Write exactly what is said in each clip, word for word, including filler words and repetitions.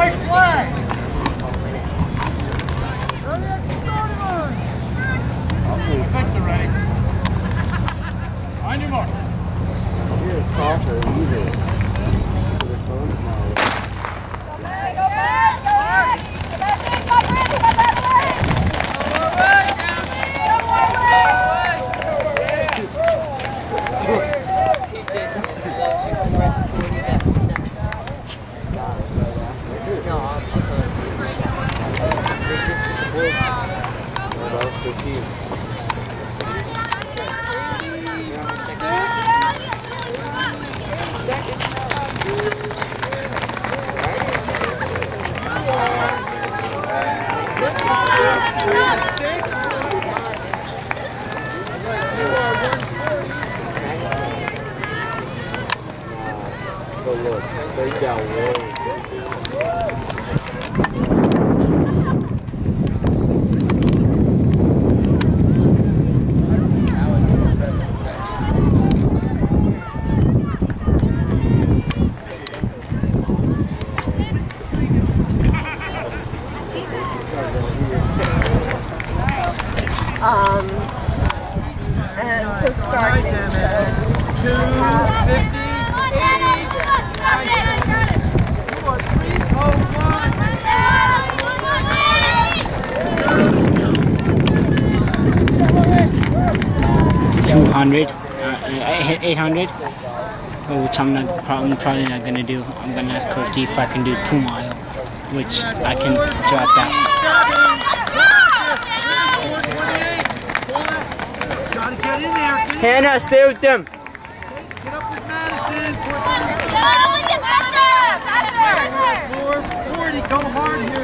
white flag. Effective ready. On your mark. You're a talker, either. Go back, go back! Go back in, come in, come back way! Go back, come But look, they got way. Um, and so starting to two fifty. two hundred, uh, eight hundred, which I'm not. I'm probably not gonna do. I'm gonna ask Coach D if I can do two mile, which I can drop that. Gotta get in there. Hannah, stay with them. Get up with Madison. four forty, go hard here.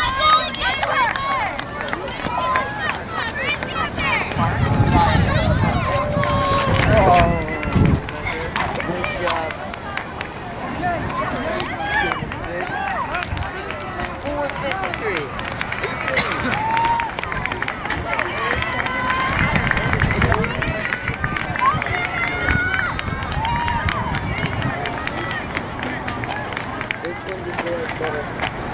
four fifty-three. This one just looks better.